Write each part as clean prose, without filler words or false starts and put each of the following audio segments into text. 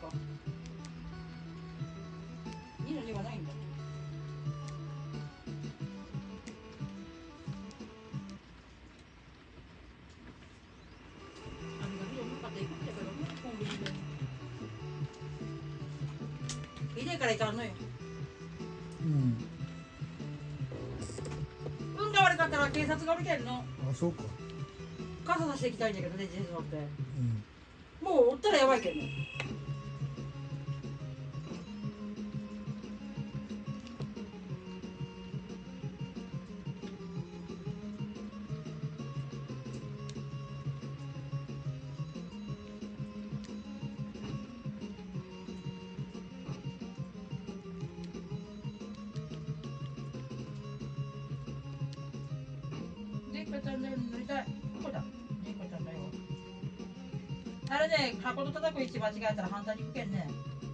か。2の2がないんだ。あれがひどくかって行くんだけどね、コンビニで。入れから行かんのよ。運が悪かったら警察がおるけんの。 あ、そうか。 傘さしていきたいんだけどね、自転車乗って。もうおったらやばいけどね。ちゃんで乗りたい。どこだ？猫ちゃんだよ。あれね、箱と叩く位置間違えたら反対に行くけんね。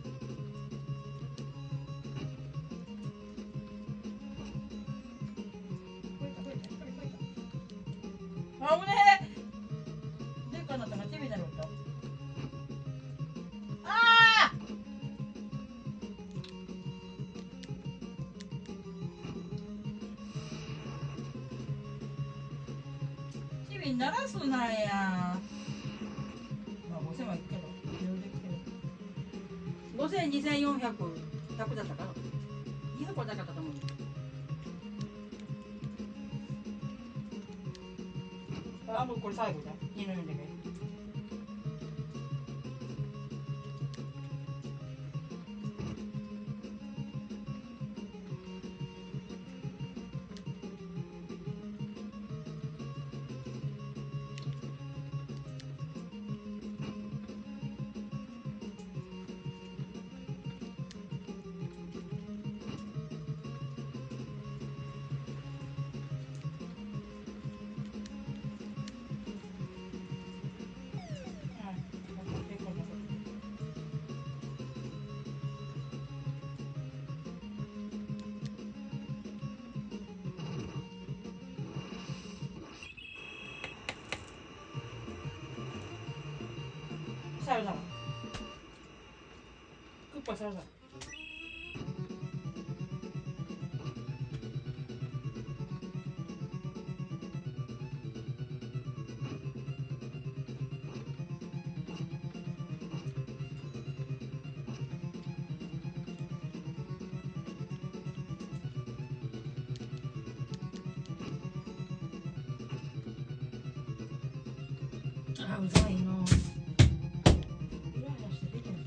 あぶねえ。でっかになったらチビになると。ああ。チビにならすなんや。まあ5000はいくけど。5000、2400、100だったかな。200はなかったと思う。あ、もうこれ最後だ。2の4だけ。さよなら。クッパさよなら。あ、うざいの。イライラして出てる。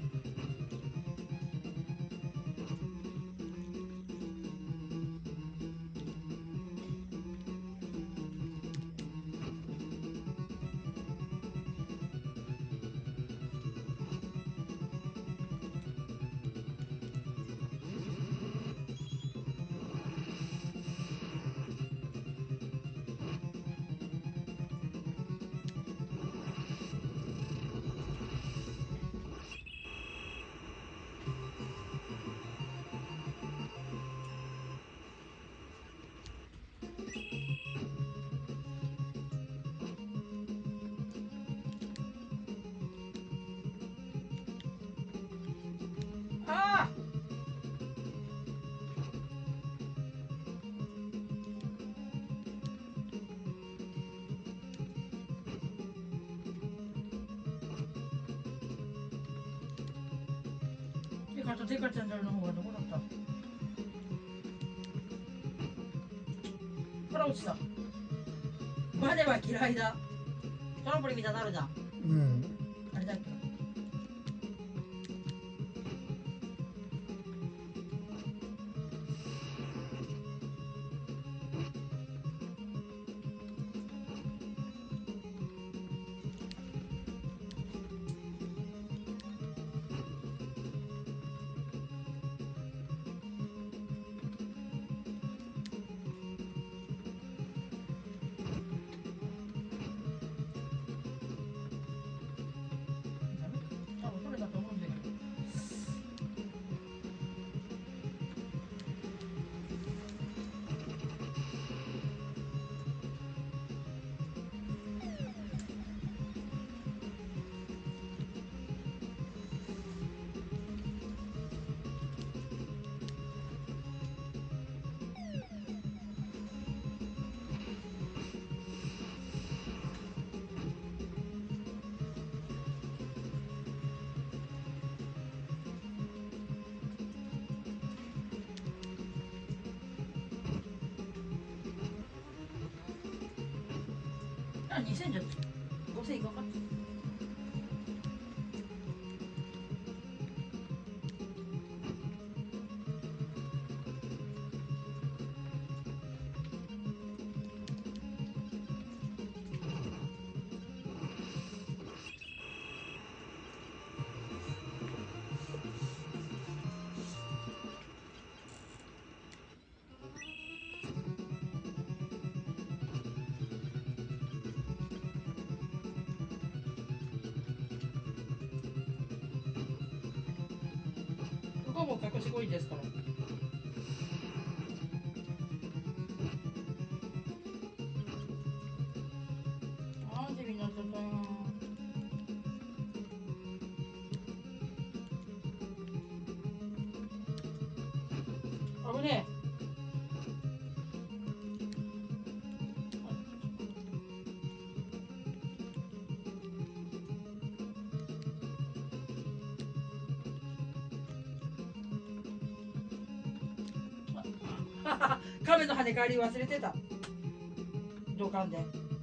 ああ。デカちゃんの方がどこだった？ほら落ちた。バネは嫌いだ。トランポリンみたいになるじゃん。あれだっけ？ あ、2000じゃ5000いかんかった。ここはもう隠し声ですから。あー、地味になっちゃったよ。危ねえ。亀の跳ね返り忘れてた。土管で。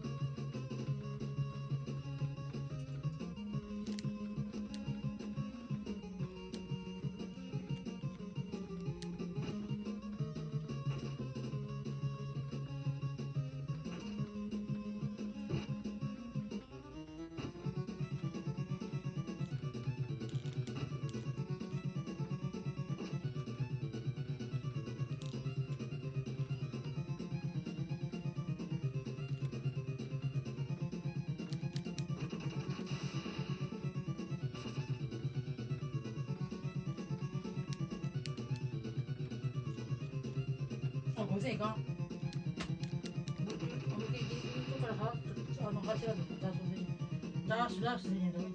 あ、5000いかん。からは柱でダッシュでねダメだった。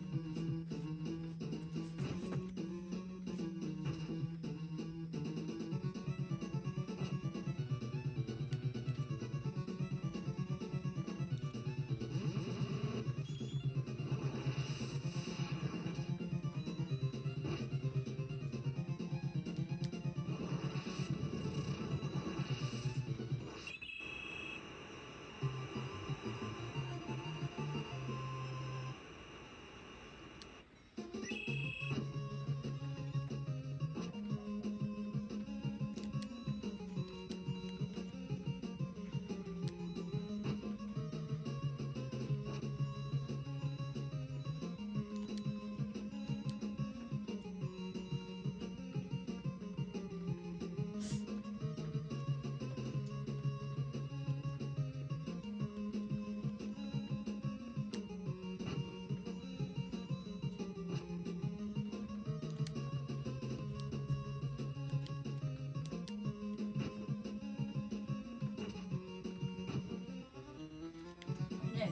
ね、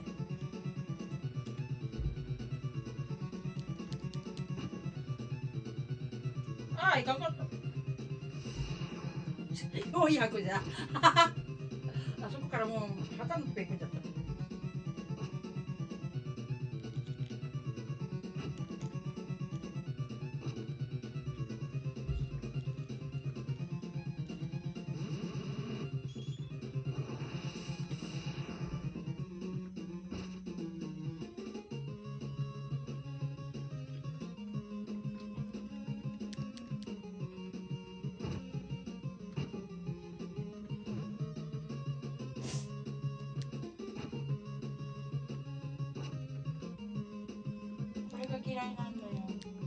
ああいかんかった。400じゃあそこからもう旗のとこ行くんじゃった。これが嫌いなんだよ。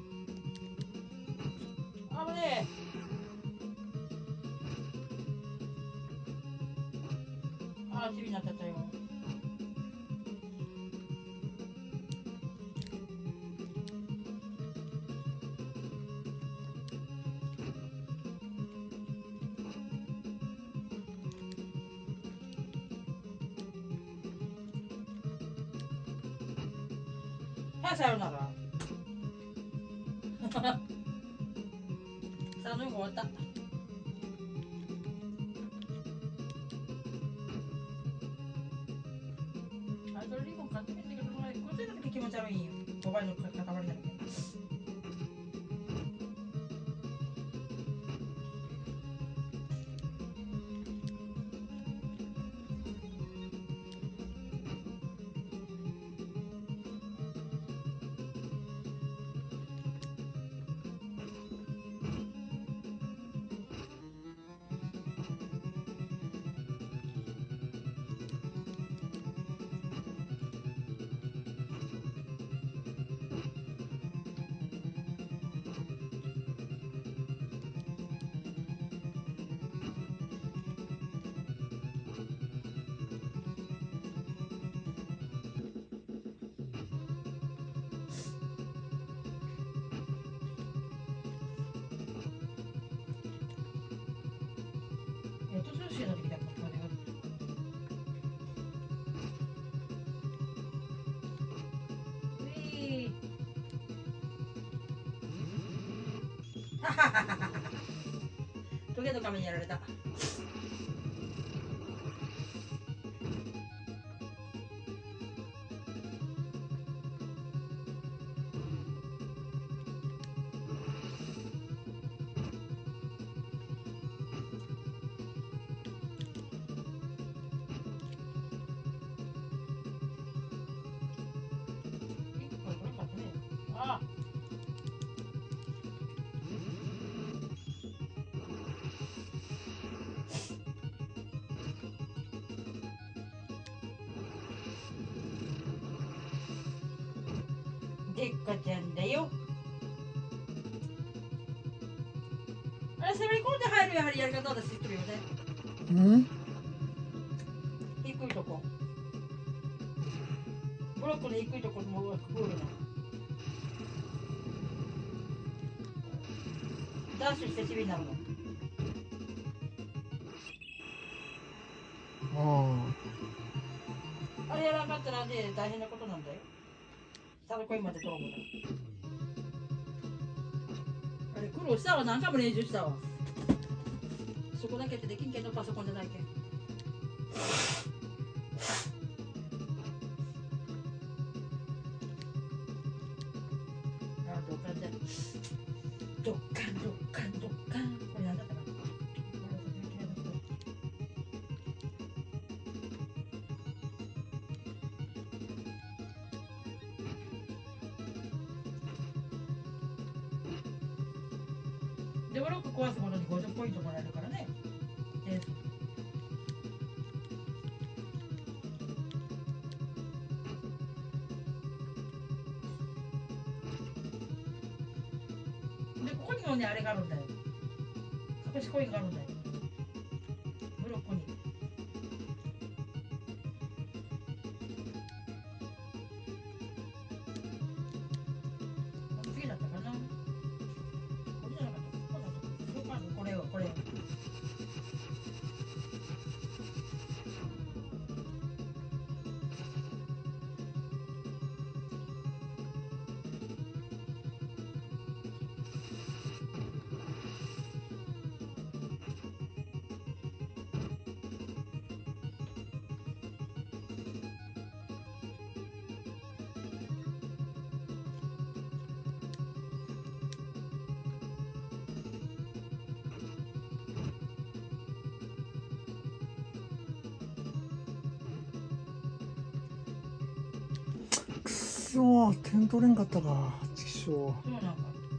あぶねえ。ああ、チビになっちゃったよ。はい、さようなら。さあ、の終わった。アイドルリボン買ってみてください。こっちだけ気持ち悪いんよ。5倍の塊だけ。 トゲの亀にやられた。あでっかちゃんだよ。あれ、攻め込んで入るやはりやり方だし知ってるよね。 うん？ 低いとこ。ブロックの低いとこもゴールの。ダッシュしてチビになるの。あれやらなかったらね、大変なことなんだよ。サブコインまで取ろうもんだ。あれ苦労したわ、何回も練習したわ。そこだけってできんけどパソコンじゃないけん。あ、ドッカンじゃ。ドッカンドッカンドッカン。これなんだったかな。で、ブロック壊すものに50ポイントもらえるからね。でここにもね、あれがあるんだよ。隠しコインがあるんだよ。ブロックに。次だったかな。これじゃなかった。これだった。どこある？これを、これを。 くそー、点取れんかったか。ちくしょそうなんか。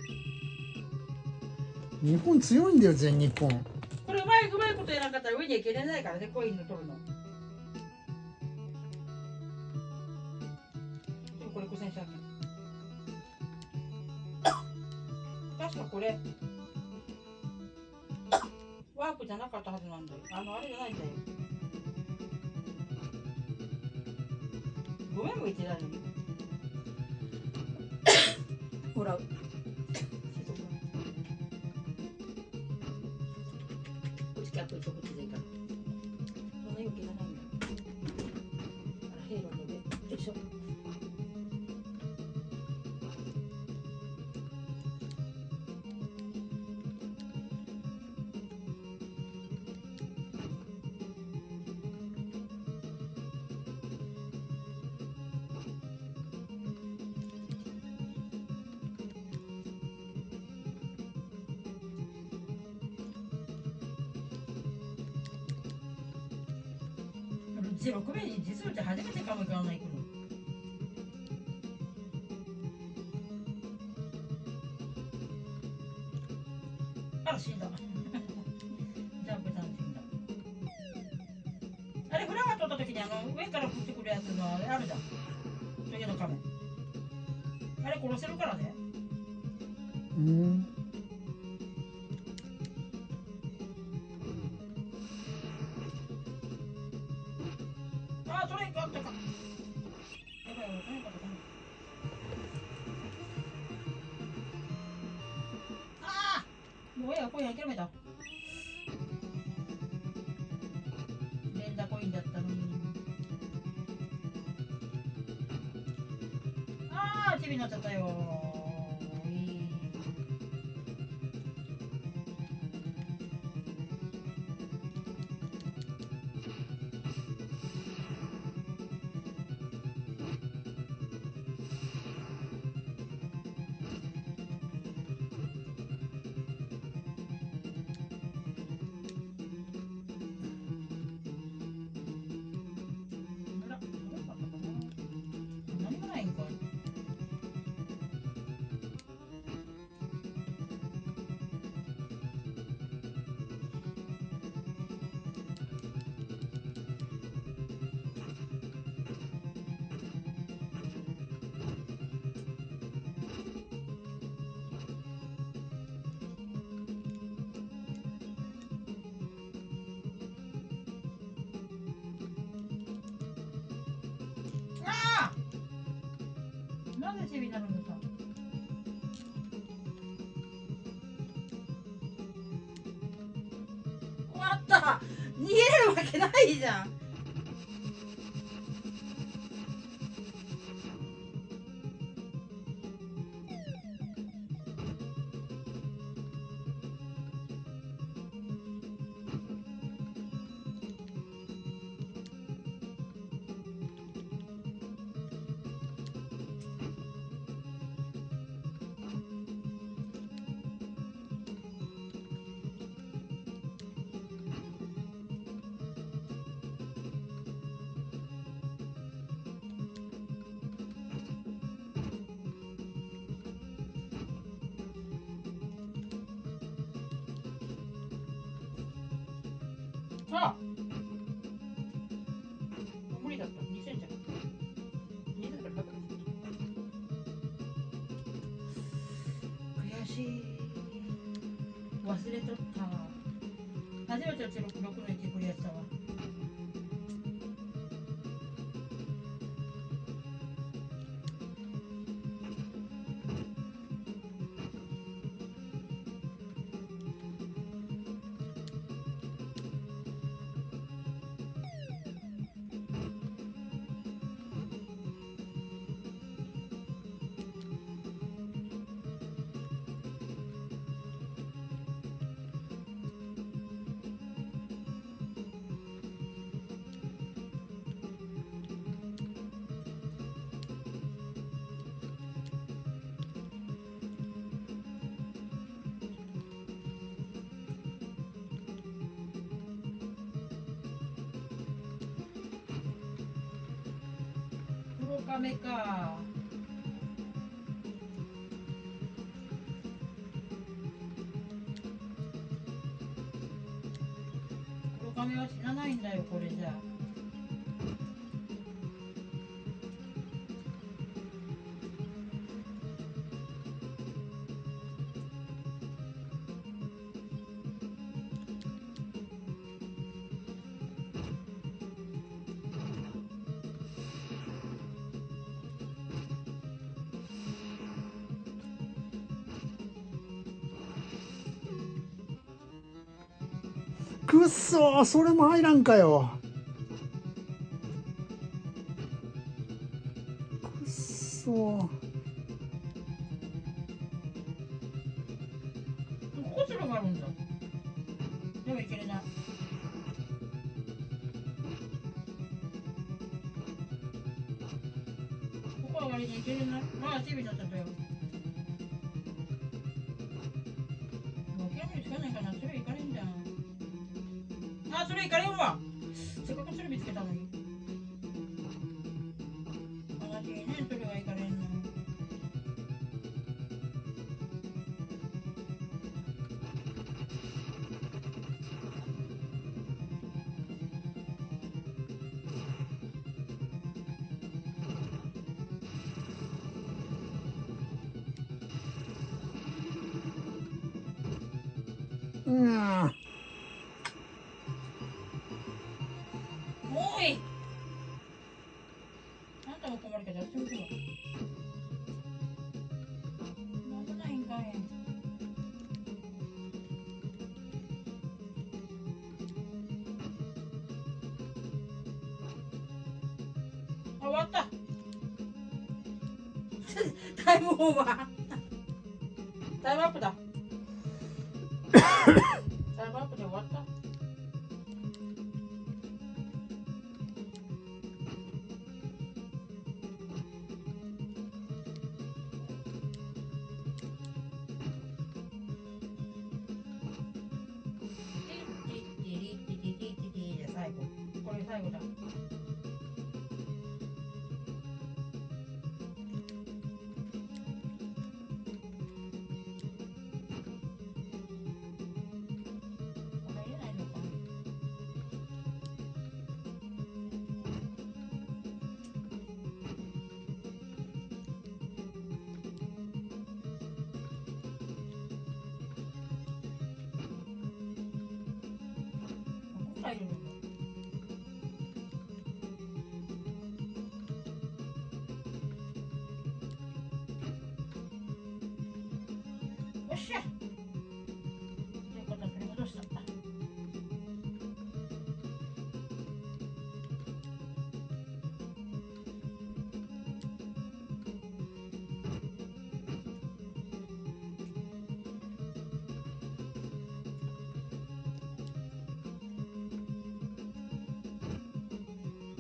う。日本強いんだよ、全日本。 これうまいことやらなかったら上に行けれないからね、コインの取るの。でもこれ5000借金。確かこれワープじゃなかったはずなんだよ。あれじゃないんだよ。ごめんも言ってないのに。ほら。こっちキャップとこっちでいいから。そんな勇気がないんだよ。あら、平路の上。よいしょ。6名に実はって初めてかもいかない行くの。あら死んだ。ジャンプさん死んだ。あれフラワー取った時に上から降ってくるやつのあれあるじゃん。トゲの亀。あれ殺せるからね。 うん。 あ、取れんかったか。やばいやばい、取れんかったかな。ああ、もうええわ、コイン諦めた。連打コインだったのに。ああ、チビになっちゃったよ。 なんでチビになるんださ。終わった。逃げれるわけないじゃん。あ、無理だった。2センチ。2センチだった。悔しい。忘れとった。初めて6の1クリアしたわ。黒亀か。黒亀は死なないんだよ、これじゃ。 くっそー、それも入らんかよ。くっそー。 ここちらがあるんだ。でもいけれない。ここは割にいけれない。まあ、チビになっちゃったよ。もう、キャンプつかないかな。それいかれんじゃん。あ、それいかれんわ。せっかくそれ見つけたのに。悲しいね、それはいかれんの。 うん。 おい。あんたも困るけど、やってみてよ。なんでないんかい。あ、終わった。タイムオーバー。タイムアップだ。タイムアップで終わった。最後。これ最後だ。入れないのかな。ここ入るのか。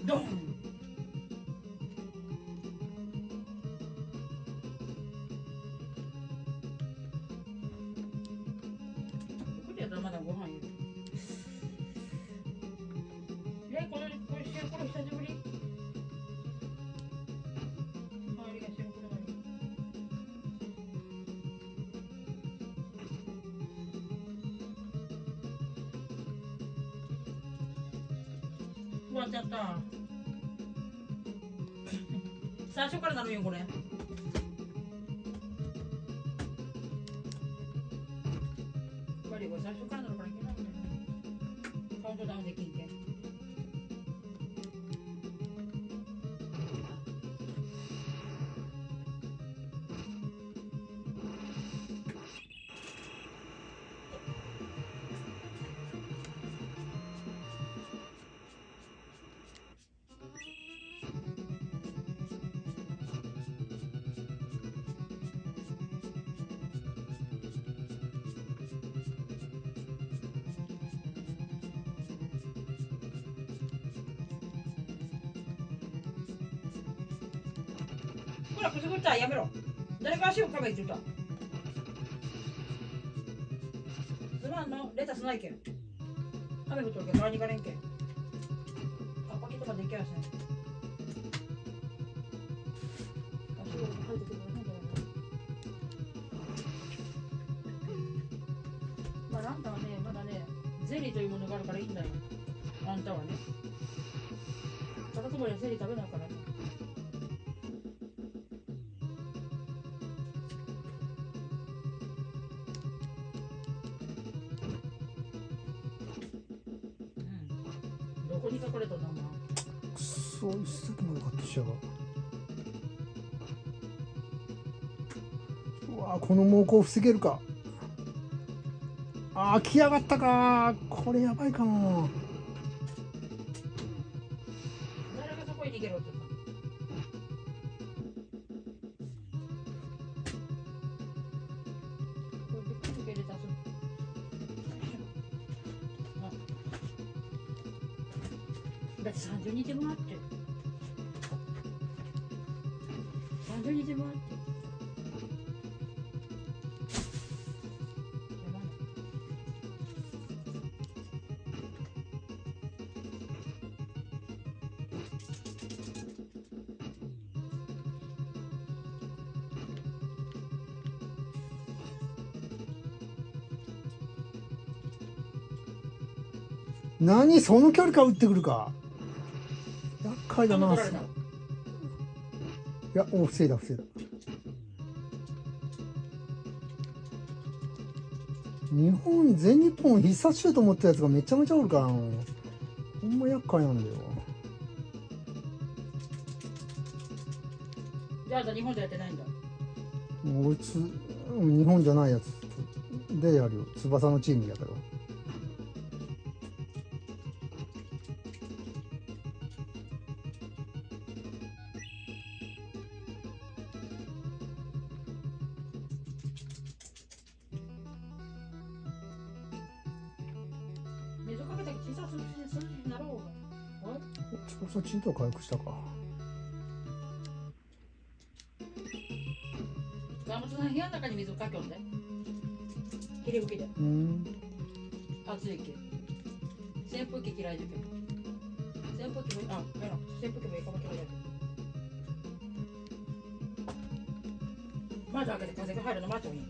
ドン。これやったらまだご飯いる。これ久しぶり。ありがとう。これ何？終わっちゃった。最初からなるよこれ。悪いこれ最初からなるからいけないんだよ。カウントダウンできんけん。ほらくすぐったらやめろ。誰が足をかめって言った。すまんのレタスないけん。雨降っとるけん買いに行かれんけん。カッパキとかできやせん。足をかいてくれないんだよな。まああんたはねまだねゼリーというものがあるからいいんだよ。あんたはね。カタツムリはゼリー食べないからね。どこに隠れとんのお前。 くそ一石までカットしやがる。うわこの猛攻防げるか。ああ来やがったか。これやばいかも。 誰がそこに逃げろって言ったの。これびっくり入れたぞ。だって30日分あって30日分あって何その距離から撃ってくるか。厄介だな。いやお防いだ防いだ。全日本必殺集と思ったやつがめちゃめちゃおるからほんま厄介なんだよ。 じゃあ日本でやってないんだ。 もう日本じゃないやつでやるよ。翼のチームやから。 水かけて小さくするになろうが。 翼チームと回復したか。 ガムツの部屋の中に水をかけよんで。霧吹きで。暑いけ。扇風機嫌いだけど。扇風機も扇風機もいいかも嫌いだけど。窓開けて風が入るの待っちゃうに。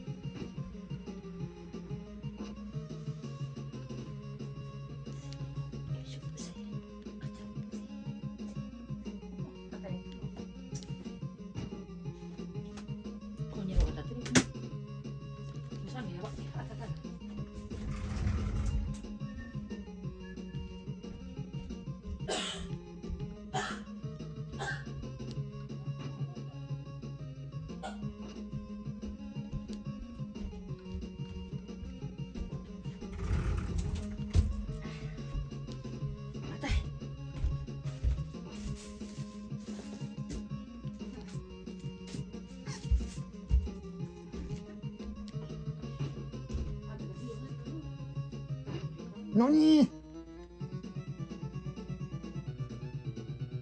何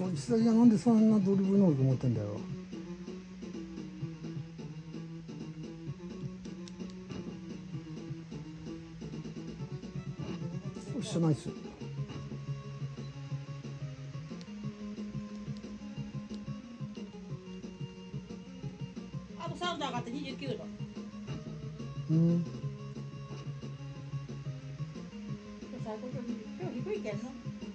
そう石崎がなんでそんなドリブル能力持ってんだよ。よっしゃナイス。 あと3度上がって29度。 うん。 最高気温今日低いけんの。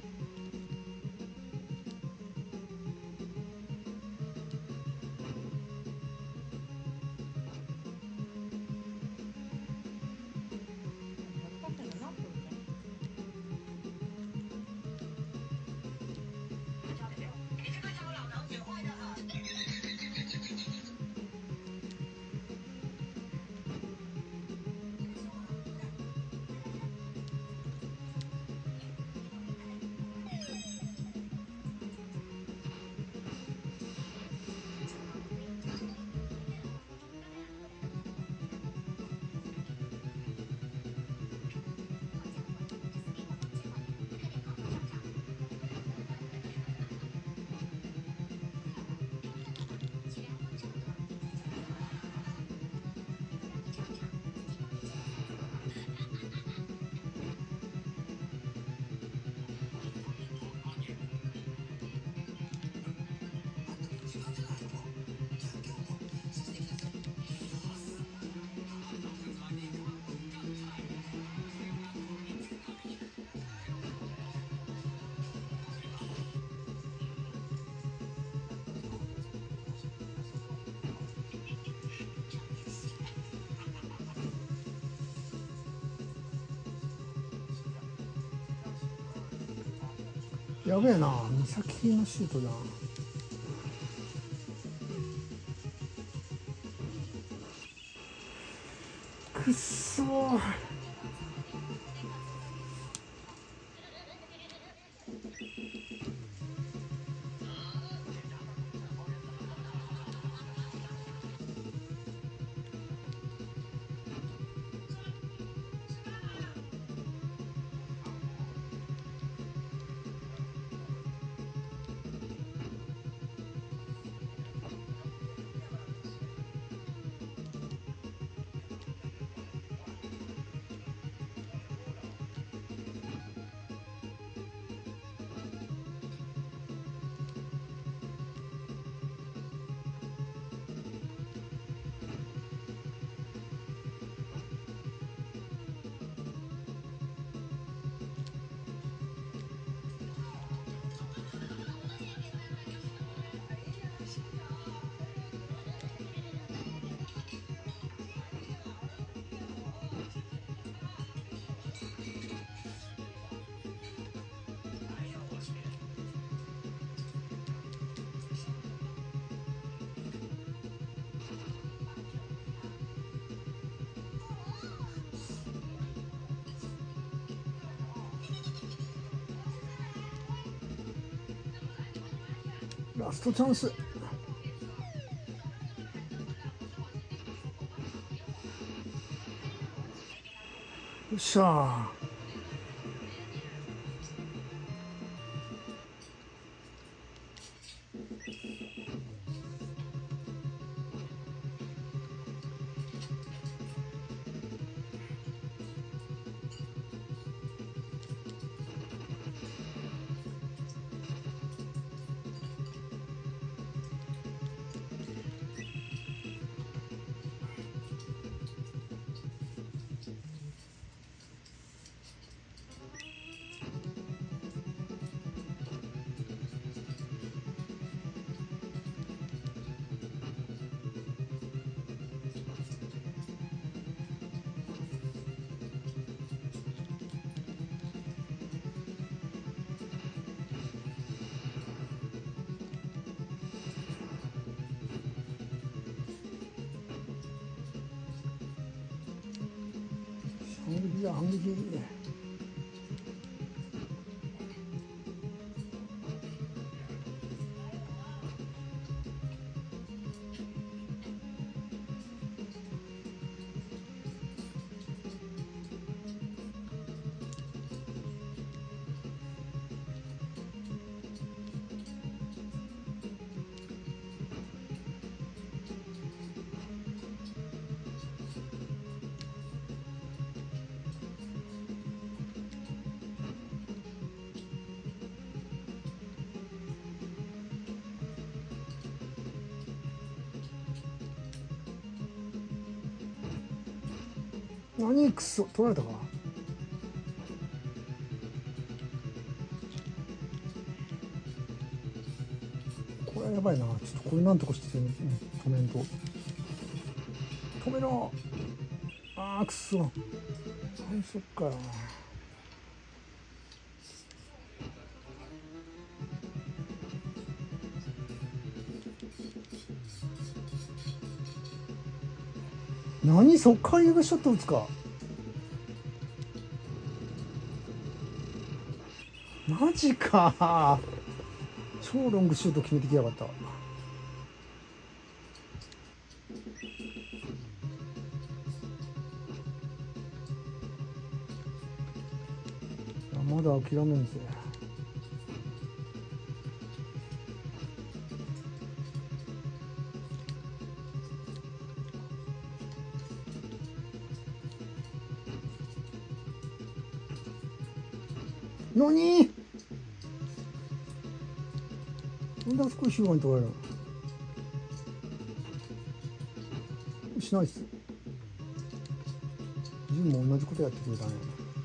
やべえな、美咲のシュートだ。くっそー。ラストチャンス。よっしゃー。反撃だ、反撃。 何くそ取られたか。これはやばいな。ちょっとこれなんとかして止めんと。止めろ。あーくそ。はいそっか。何そっから指ショット打つか。マジか。超ロングシュート決めてきやがった。まだ諦めんぜ。何？なんであそこに終盤に取られるの？しないっす。ジンも同じことやってくれたね。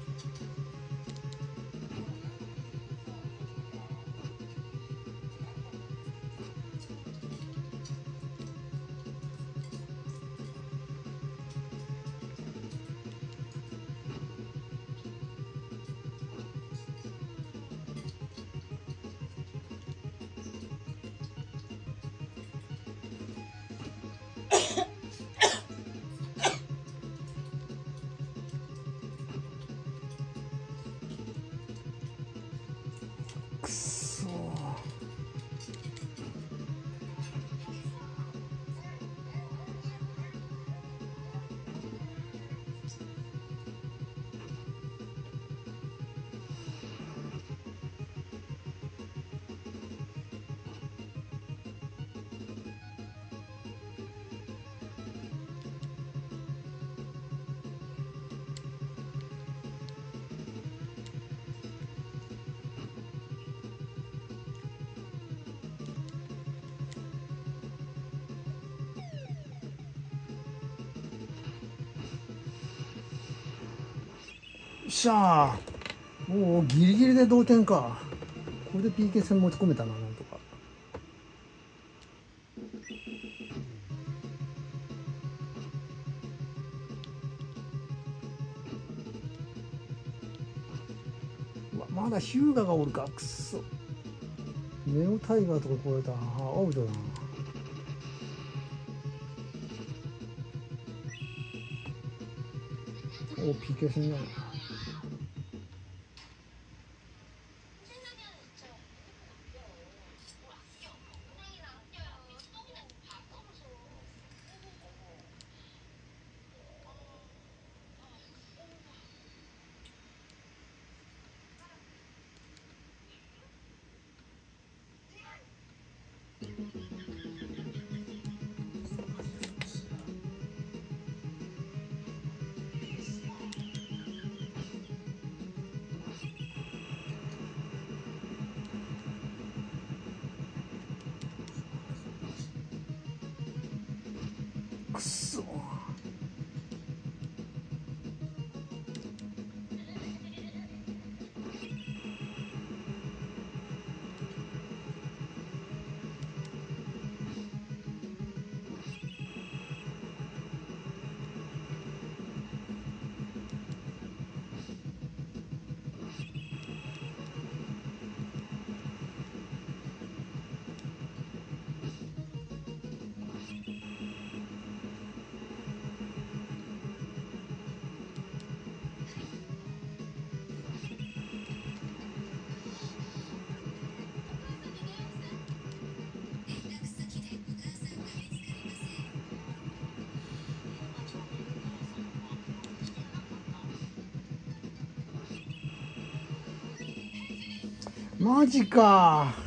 くそー。しゃー。もうギリギリで同点か。これで PK 戦持ち込めたな、なんとか。うわ、まだヒューガがおるか。くっそ。ネオタイガーとか超えたらアウトだな。お PK 戦だな。くっそ。マジか。